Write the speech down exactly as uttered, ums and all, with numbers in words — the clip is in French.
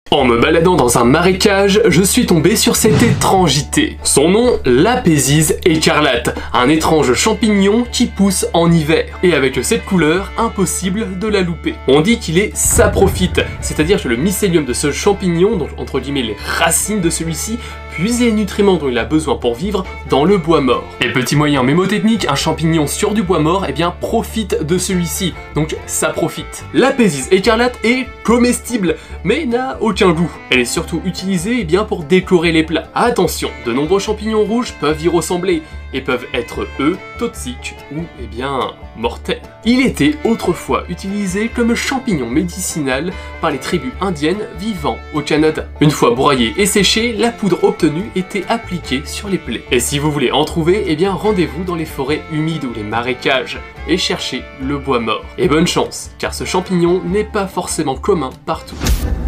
En me baladant dans un marécage, je suis tombé sur cette étrangité. Son nom, l'Apésis écarlate, un étrange champignon qui pousse en hiver. Et avec cette couleur, impossible de la louper. On dit qu'il est saprophyte, c'est-à-dire que le mycélium de ce champignon, donc entre guillemets les racines de celui-ci, puise les nutriments dont il a besoin pour vivre dans le bois mort. Et petit moyen mémotechnique, un champignon sur du bois mort, eh bien profite de celui-ci, donc ça profite. L'Apésis écarlate est comestible, mais n'a aucun goût. Elle est surtout utilisée eh bien, pour décorer les plats. Attention, de nombreux champignons rouges peuvent y ressembler, et peuvent être, eux, toxiques ou, eh bien, mortels. Il était autrefois utilisé comme champignon médicinal par les tribus indiennes vivant au Canada. Une fois broyé et séché, la poudre obtenue était appliquée sur les plaies. Et si vous voulez en trouver, eh bien rendez-vous dans les forêts humides ou les marécages et cherchez le bois mort. Et bonne chance, car ce champignon n'est pas forcément commun partout.